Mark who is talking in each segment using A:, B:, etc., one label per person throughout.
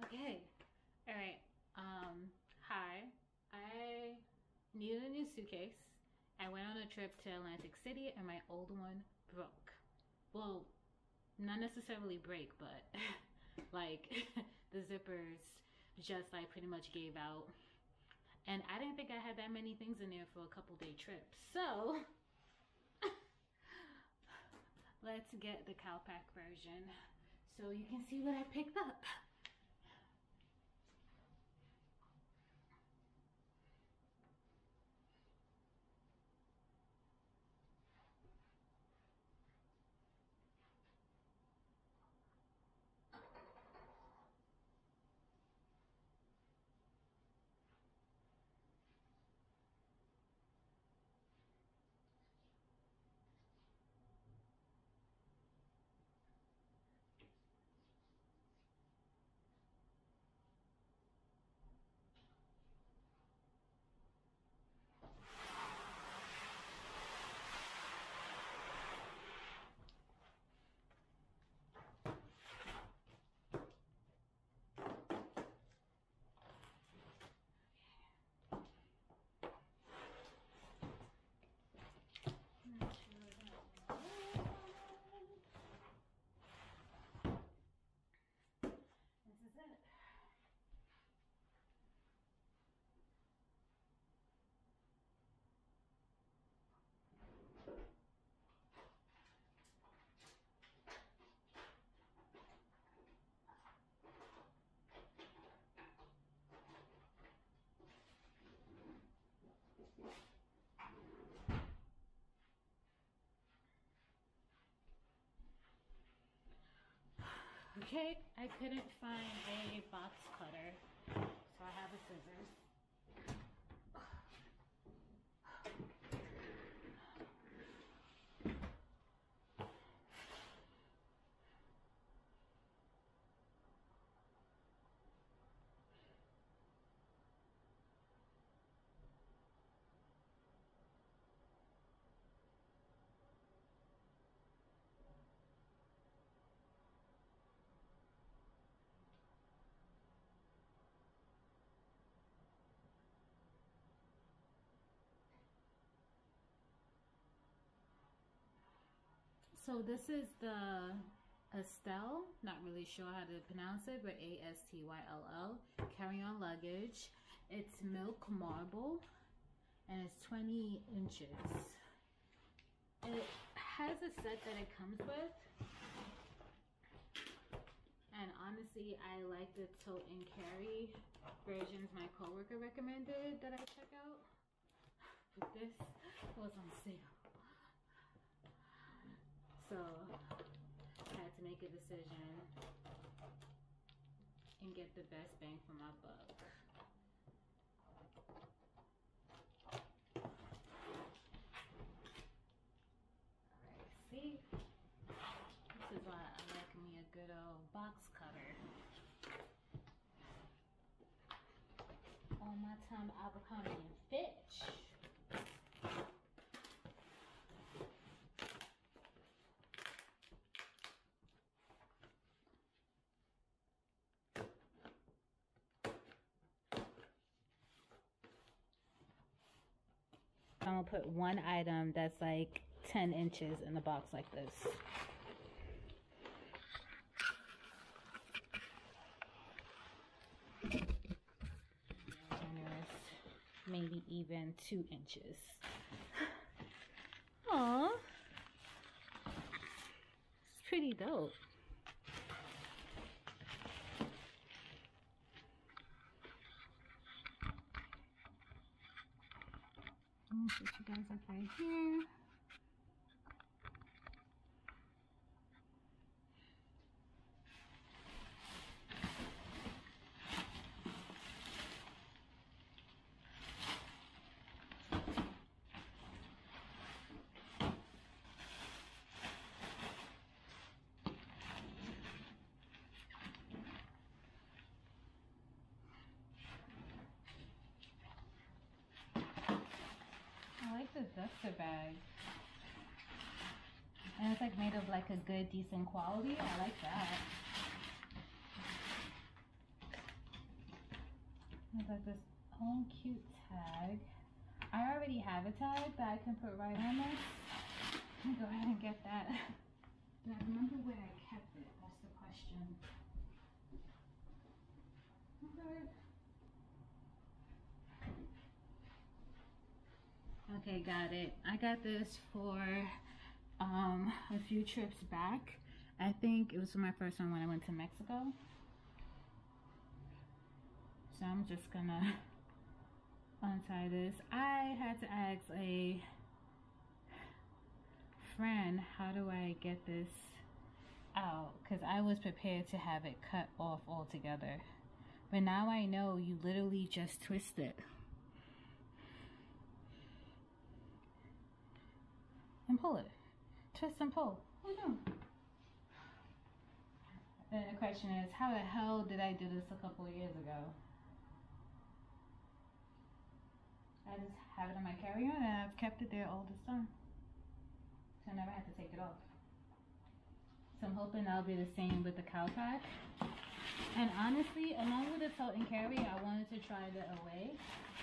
A: Okay. All right. Hi. I needed a new suitcase. I went on a trip to Atlantic City and my old one broke. Well, not necessarily break, but like the zippers just like pretty much gave out. And I didn't think I had that many things in there for a couple-day trip. So let's get the Calpak version so you can see what I picked up. This is it. Okay, I couldn't find a box cutter, so I have a scissors. So this is the Astyll, not really sure how to pronounce it, but Astyll, carry-on luggage. It's milk marble and it's 20 inches. It has a set that it comes with. And honestly, I like the tote and carry versions my coworker recommended that I check out. But this was on sale. So I had to make a decision and get the best bang for my buck. Alright, see? This is why I like me a good old box cutter. On my time, Abercrombie and Fitch. I'm gonna put one item that's like 10 inches in a box like this. Generous, maybe even 2 inches. Aww, it's pretty dope. I'm gonna put you guys up right here. I like the duster bag. And it's like made of like a good, decent quality. I like that. I got this own cute tag. I already have a tag that I can put right on this. Let me go ahead and get that. Do I remember where I kept it? That's the question. Okay, got it. I got this for a few trips back. I think it was my first one when I went to Mexico. So I'm just gonna untie this. I had to ask a friend, how do I get this out? Because I was prepared to have it cut off altogether. But now I know you literally just twist it. And pull it. Twist and pull. Oh no. Then the question is, how the hell did I do this a couple of years ago? I just have it in my carry-on and I've kept it there all this time. So I never had to take it off. So I'm hoping that'll be the same with the Calpak. And honestly, along with the tote and carry, I wanted to try the Away.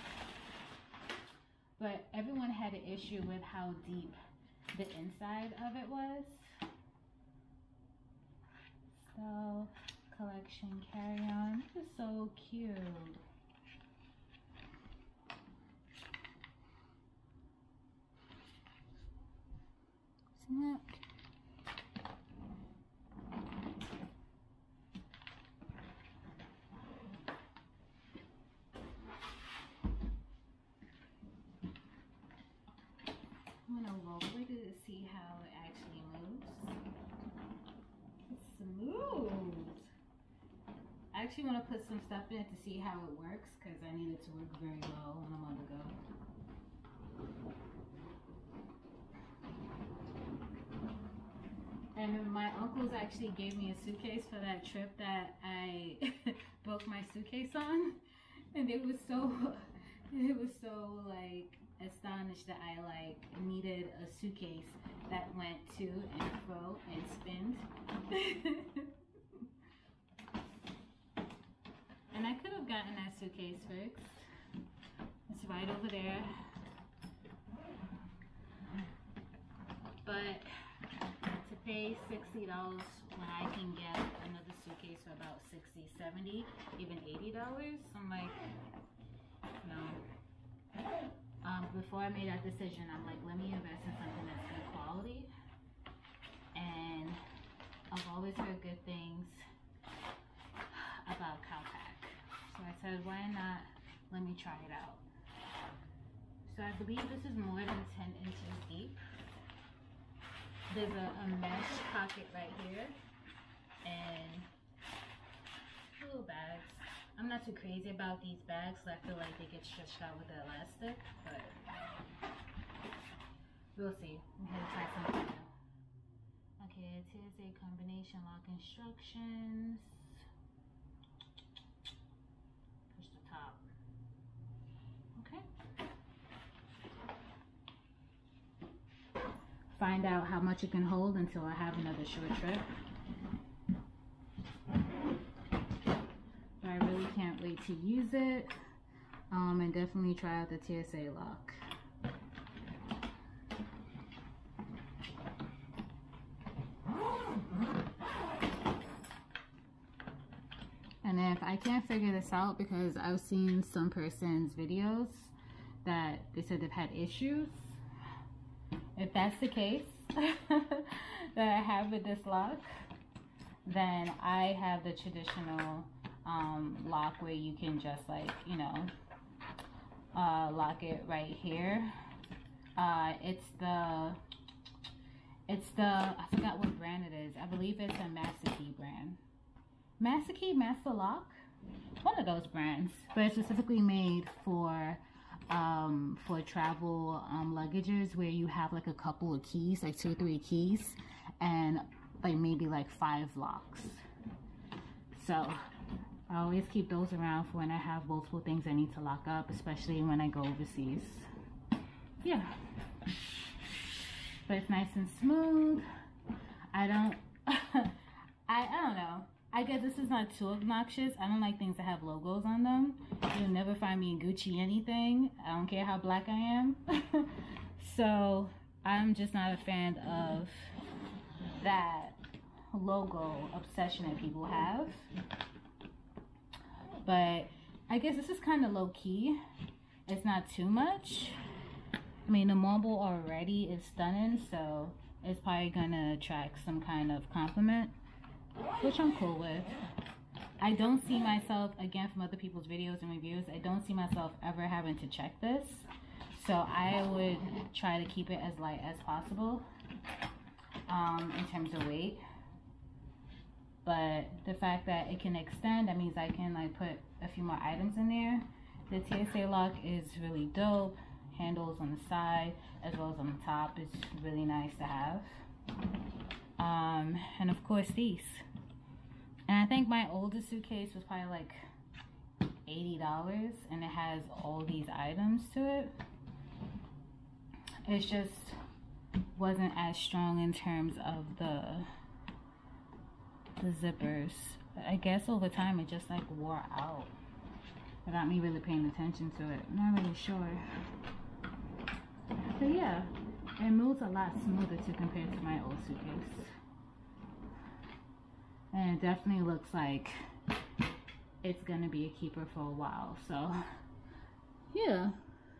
A: But everyone had an issue with how deep the inside of it was. So, collection carry-on. This is so cute. See that? I'm gonna roll with it to see how it actually moves. It's smooth. I actually want to put some stuff in it to see how it works because I need it to work very well when I'm on the go. And my uncles actually gave me a suitcase for that trip that I broke my suitcase on, and it was so like astonished that I like needed a suitcase that went to and fro and spinned. And I could have gotten that suitcase fixed. It's right over there. But to pay $60 when I can get another suitcase for about $60, $70, even $80, I'm like, no. Before I made that decision, I'm like, let me invest in something that's good quality. And I've always heard good things about Calpak. So I said, why not? Let me try it out. So I believe this is more than 10 inches deep. There's a mesh pocket right here. And little bags. I'm not too crazy about these bags, so I feel like they get stretched out with the elastic, but we'll see. I'm gonna try something new. Okay, it is a combination lock instructions. Push the top. Okay. Find out how much it can hold until I have another short trip. I really can't wait to use it, and definitely try out the TSA lock. And if I can't figure this out, because I've seen some person's videos that they said they've had issues, if that's the case that I have with this lock, then I have the traditional lock where you can just like, you know, lock it right here. It's the I forgot what brand it is. I believe it's a Master Key brand. Master Key, Master Lock, one of those brands, but it's specifically made for travel luggages where you have like a couple of keys, like 2 or 3 keys, and like maybe like 5 locks. So I always keep those around for when I have multiple things I need to lock up, especially when I go overseas. Yeah. But it's nice and smooth. I don't know. I guess this is not too obnoxious. I don't like things that have logos on them. You'll never find me in Gucci anything. I don't care how black I am. So I'm just not a fan of that logo obsession that people have. But I guess this is kind of low-key. It's not too much. I mean, the marble already is stunning, so it's probably gonna attract some kind of compliment, which I'm cool with. I don't see myself, again, from other people's videos and reviews, I don't see myself ever having to check this. So I would try to keep it as light as possible in terms of weight. But the fact that it can extend, that means I can like put a few more items in there. The TSA lock is really dope. Handles on the side as well as on the top is really nice to have. And of course these. And I think my oldest suitcase was probably like $80, and it has all these items to it. It just wasn't as strong in terms of the zippers. I guess over time it just like wore out without me really paying attention to it. I'm not really sure. But yeah, it moves a lot smoother to compare to my old suitcase. And it definitely looks like it's gonna be a keeper for a while. So yeah.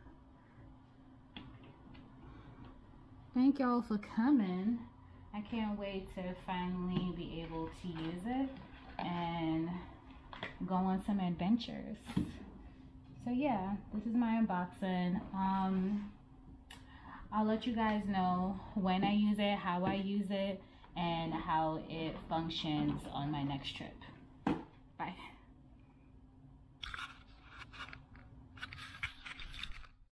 A: Thank y'all for coming. I can't wait to finally be able to use it and go on some adventures. So yeah, this is my unboxing. I'll let you guys know when I use it, how I use it, and how it functions on my next trip.